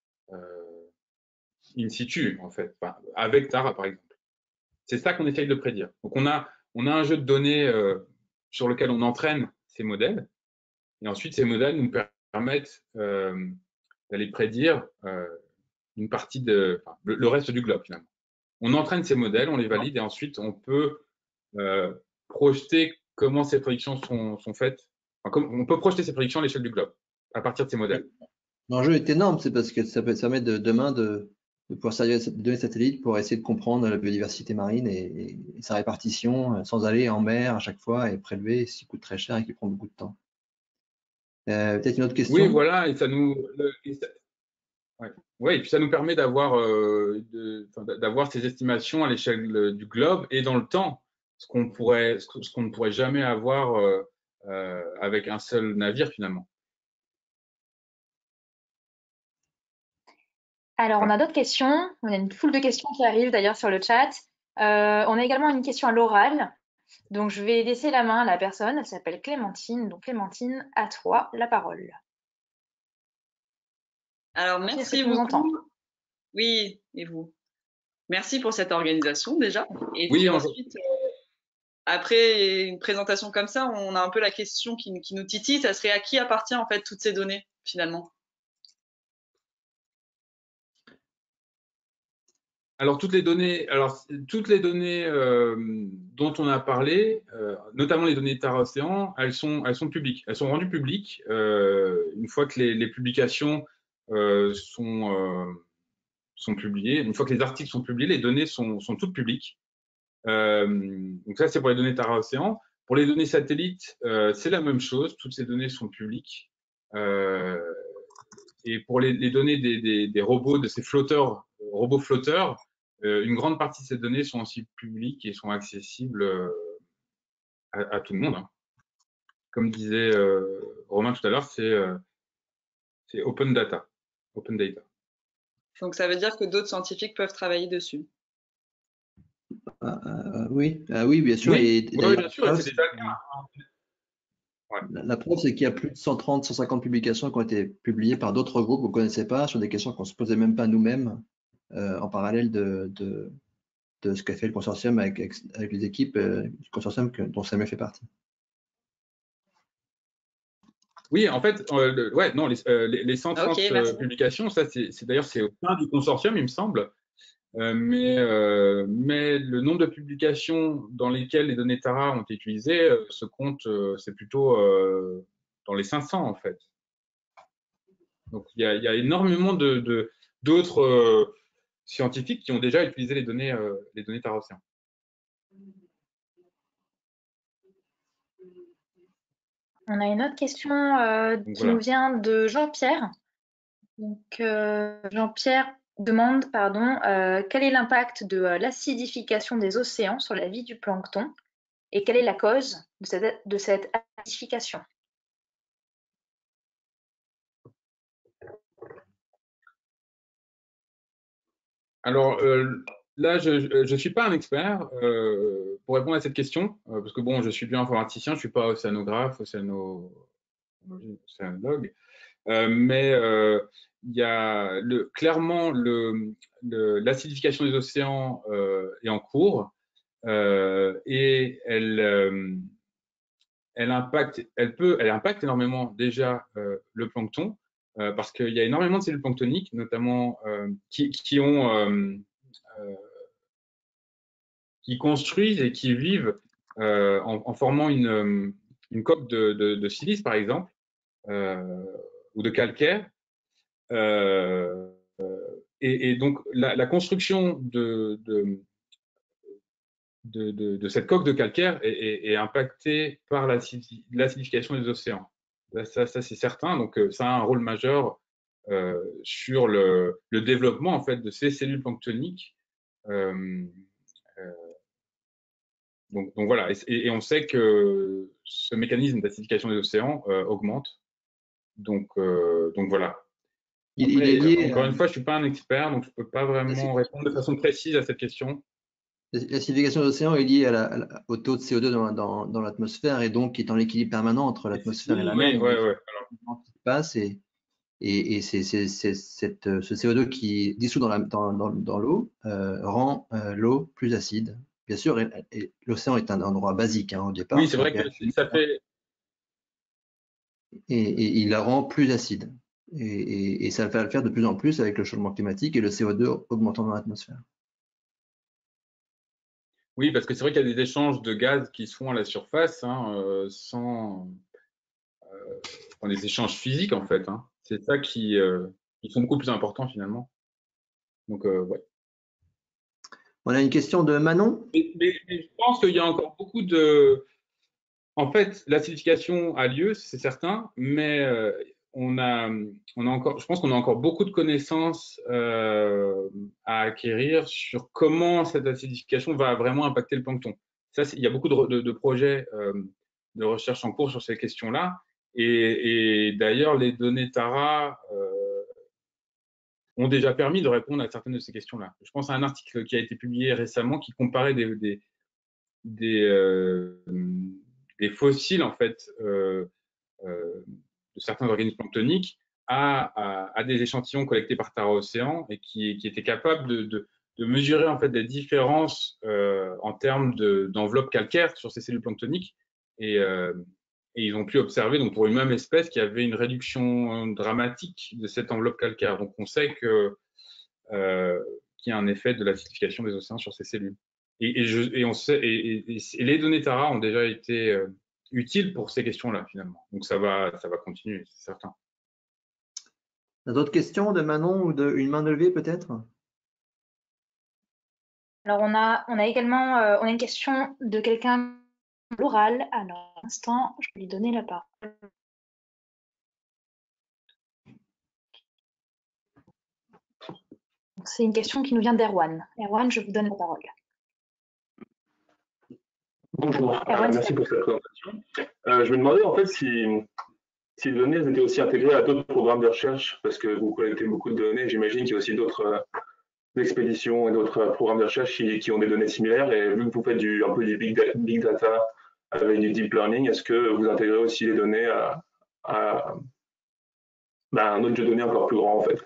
in situ en fait, avec Tara par exemple. C'est ça qu'on essaye de prédire. Donc on a un jeu de données sur lequel on entraîne ces modèles, et ensuite ces modèles nous permettent d'aller prédire une partie le reste du globe finalement. On entraîne ces modèles, on les valide, et ensuite on peut projeter comment ces prédictions sont faites. Enfin, on peut projeter ces prédictions à l'échelle du globe à partir de ces modèles. L'enjeu est énorme, c'est parce que ça permet demain de pouvoir servir des données satellites pour essayer de comprendre la biodiversité marine et sa répartition sans aller en mer à chaque fois et prélever, ce qui coûte très cher et qui prend beaucoup de temps. Peut-être une autre question? Oui, voilà, et ça nous, ouais, et puis ça nous permet d'avoir ces estimations à l'échelle du globe et dans le temps, ce qu'on ne pourrait jamais avoir avec un seul navire finalement. Alors, on a d'autres questions. On a une foule de questions qui arrivent d'ailleurs sur le chat. On a également une question à l'oral. Donc, je vais laisser la main à la personne. Elle s'appelle Clémentine. Donc, Clémentine, à toi la parole. Alors, merci beaucoup. Entends. Oui, et vous? Merci pour cette organisation déjà. Et oui, puis ensuite, après une présentation comme ça, on a un peu la question qui nous titille. Ça serait à qui appartient en fait toutes ces données finalement? Alors toutes les données dont on a parlé, notamment les données Tara Océan, elles sont publiques. Elles sont rendues publiques une fois que les publications sont publiées. Une fois que les articles sont publiés, les données sont toutes publiques. Donc ça, c'est pour les données Tara Océan. Pour les données satellites, c'est la même chose. Toutes ces données sont publiques. Et pour les données des robots, de ces robots flotteurs, une grande partie de ces données sont aussi publiques et sont accessibles à tout le monde. Hein. Comme disait Romain tout à l'heure, c'est open data. Open data. Donc ça veut dire que d'autres scientifiques peuvent travailler dessus. Oui, bien sûr. Oui, bien sûr, c'est déjà le cas. Ouais. La preuve, c'est qu'il y a plus de 130, 150 publications qui ont été publiées par d'autres groupes que vous ne connaissez pas sur des questions qu'on ne se posait même pas nous-mêmes en parallèle de ce qu'a fait le consortium avec les équipes du consortium dont Samuel fait partie. Oui, en fait, les 130 publications, ça, d'ailleurs, c'est au sein du consortium, il me semble. Mais le nombre de publications dans lesquelles les données Tara ont été utilisées se compte, c'est plutôt dans les 500 en fait. Donc il y a énormément d'autres scientifiques qui ont déjà utilisé les données Tara Océan. On a une autre question qui nous vient de Jean-Pierre. Donc Jean-Pierre demande, quel est l'impact de l'acidification des océans sur la vie du plancton et quelle est la cause de cette acidification? Alors là, je ne suis pas un expert pour répondre à cette question, parce que bon, je suis bien informaticien, je ne suis pas océanographe, océanologue, mais il y a clairement l'acidification des océans est en cours. et elle impacte énormément déjà le plancton parce qu'il y a énormément de cellules planctoniques, notamment qui construisent et qui vivent en formant une coque de silice, par exemple, ou de calcaire. Et donc, la construction de cette coque de calcaire est impactée par l'acidification des océans. Ça c'est certain. Donc, ça a un rôle majeur sur le développement en fait de ces cellules planctoniques. Donc voilà. Et on sait que ce mécanisme d'acidification des océans augmente. Donc voilà. Après, Il est lié encore une fois, je suis pas un expert, donc je peux pas vraiment répondre de façon précise à cette question. l'acidification de l'océan est liée au taux de CO2 dans l'atmosphère et donc qui est en équilibre permanent entre l'atmosphère et la mer. Oui, ouais. Qui passe et c'est ce CO2 qui est dissous dans l'eau rend l'eau plus acide. Bien sûr, l'océan est un endroit basique au départ. Oui, c'est vrai que ça fait. Et il la rend plus acide. Et ça va le faire de plus en plus avec le changement climatique et le CO2 augmentant dans l'atmosphère. Oui, parce que c'est vrai qu'il y a des échanges de gaz qui se font à la surface sans des échanges physiques en fait. C'est ça qui sont beaucoup plus importants finalement. Donc ouais. On a une question de Manon. Mais je pense qu'il y a encore beaucoup de. En fait, l'acidification a lieu, c'est certain, mais on a encore, je pense qu'on a encore beaucoup de connaissances à acquérir sur comment cette acidification va vraiment impacter le plancton. Ça, il y a beaucoup de projets de recherche en cours sur ces questions-là. Et d'ailleurs, les données TARA ont déjà permis de répondre à certaines de ces questions-là. Je pense à un article qui a été publié récemment qui comparait des fossiles en fait de certains organismes planctoniques à des échantillons collectés par Tara Océan et qui étaient capables de mesurer en fait des différences en termes d'enveloppe calcaire sur ces cellules planctoniques et ils ont pu observer donc pour une même espèce qu'il y avait une réduction dramatique de cette enveloppe calcaire. Donc on sait que qu'il y a un effet de l'acidification des océans sur ces cellules. Et on sait, et les données TARA ont déjà été utiles pour ces questions-là, finalement. Donc, ça va continuer, c'est certain. D'autres questions de Manon ou une main levée, peut-être? Alors, on a également on a une question de quelqu'un à l'oral. Alors, un instant, je vais lui donner la parole. C'est une question qui nous vient d'Erwan. Erwan, je vous donne la parole. Bonjour, merci pour cette présentation. Je me demandais en fait si les données étaient aussi intégrées à d'autres programmes de recherche, parce que vous collectez beaucoup de données, j'imagine qu'il y a aussi d'autres expéditions et d'autres programmes de recherche qui ont des données similaires, et vu que vous faites un peu du big data avec du deep learning, est-ce que vous intégrez aussi les données à un autre jeu de données encore plus grand en fait?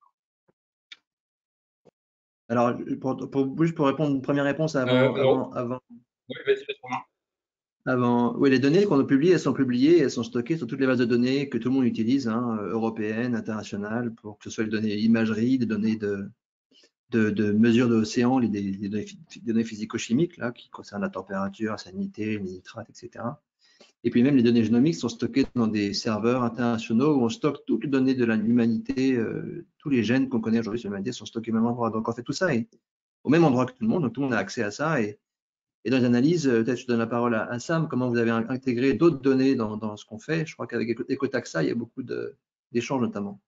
Alors, juste pour répondre une première réponse avant. Oui, vas-y, Oui, les données qu'on a publiées, elles sont publiées, elles sont stockées sur toutes les bases de données que tout le monde utilise, européennes, internationales, pour que ce soit les données imagerie, des données de mesure de l'océan, des données physico-chimiques là, qui concernent la température, la salinité, les nitrates, etc. Et puis même les données génomiques sont stockées dans des serveurs internationaux où on stocke toutes les données de l'humanité, tous les gènes qu'on connaît aujourd'hui sur l'humanité sont stockés au même endroit. Donc en fait tout ça est au même endroit que tout le monde, donc tout le monde a accès à ça. Et dans les analyses, peut-être je donne la parole à Sam, comment vous avez intégré d'autres données dans ce qu'on fait. Je crois qu'avec Ecotaxa, il y a beaucoup d'échanges notamment.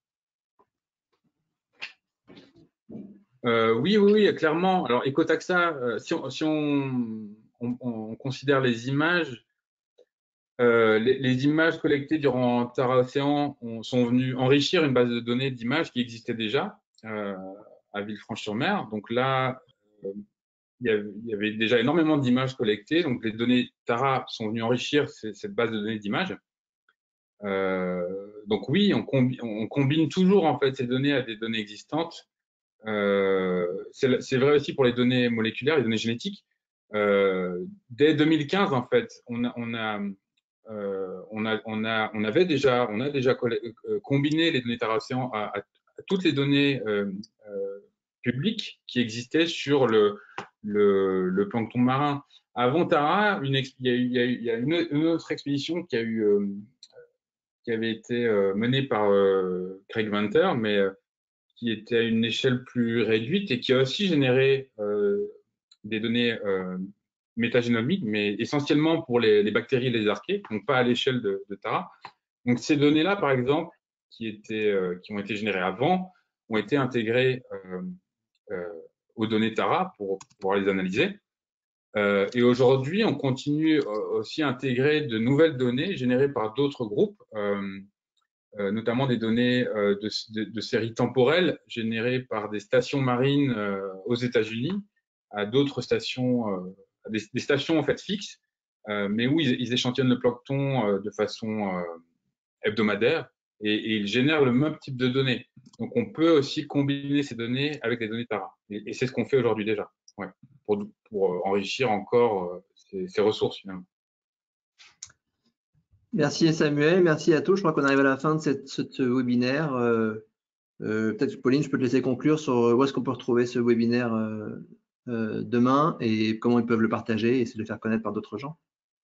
Oui, clairement. Alors, Ecotaxa, si on considère les images, les images collectées durant Tara Océan sont venues enrichir une base de données d'images qui existait déjà à Villefranche-sur-Mer. Donc là, il y avait déjà énormément d'images collectées. Donc les données Tara sont venues enrichir cette base de données d'images. Donc oui, on combine toujours en fait ces données à des données existantes. C'est vrai aussi pour les données moléculaires, les données génétiques. Dès 2015, en fait, on a déjà combiné les données Tara Océan à toutes les données publiques qui existaient sur le plancton marin. Avant Tara, il y a une autre expédition qui avait été menée par Craig Venter, mais qui était à une échelle plus réduite et qui a aussi généré des données métagénomiques, mais essentiellement pour les bactéries et les archées, donc pas à l'échelle de Tara. Donc ces données-là, par exemple, qui ont été générées avant, ont été intégrées aux données Tara pour pouvoir les analyser. Et aujourd'hui, on continue aussi à intégrer de nouvelles données générées par d'autres groupes, notamment des données de séries temporelles générées par des stations marines aux États-Unis, à d'autres stations, des stations en fait fixes, mais où ils échantillonnent le plancton de façon hebdomadaire et ils génèrent le même type de données. Donc on peut aussi combiner ces données avec des données Tara. Et c'est ce qu'on fait aujourd'hui déjà, ouais, pour enrichir encore ces ressources finalement. Merci Samuel, merci à tous. Je crois qu'on arrive à la fin de ce webinaire. Peut-être Pauline, je peux te laisser conclure sur où est-ce qu'on peut retrouver ce webinaire demain et comment ils peuvent le partager et essayer de le faire connaître par d'autres gens.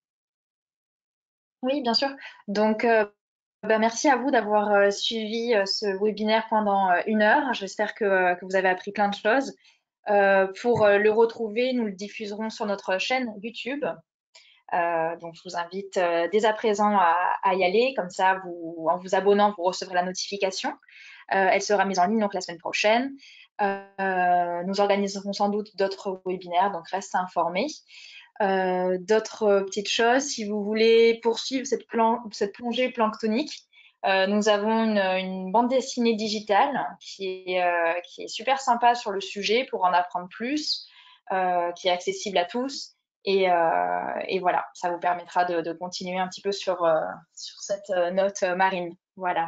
Oui, bien sûr. Donc, merci à vous d'avoir suivi ce webinaire pendant 1 heure. J'espère que vous avez appris plein de choses. Pour le retrouver, nous le diffuserons sur notre chaîne YouTube. Donc, je vous invite dès à présent à y aller. Comme ça, en vous abonnant, vous recevrez la notification. Elle sera mise en ligne donc la semaine prochaine. Nous organiserons sans doute d'autres webinaires, donc restez informés. D'autres petites choses, si vous voulez poursuivre cette plongée planctonique, nous avons une bande dessinée digitale qui est super sympa sur le sujet pour en apprendre plus, qui est accessible à tous. Et voilà, ça vous permettra de continuer un petit peu sur cette note marine. Voilà.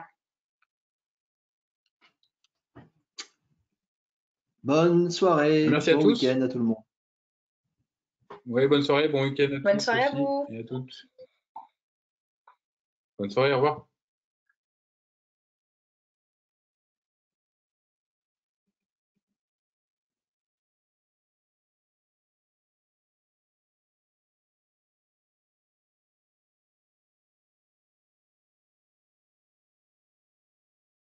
Bonne soirée, merci bon week-end à tout le monde. Oui, bonne soirée, bon week-end à tous. Bonne soirée à aussi vous. et à toutes. Bonne soirée, au revoir.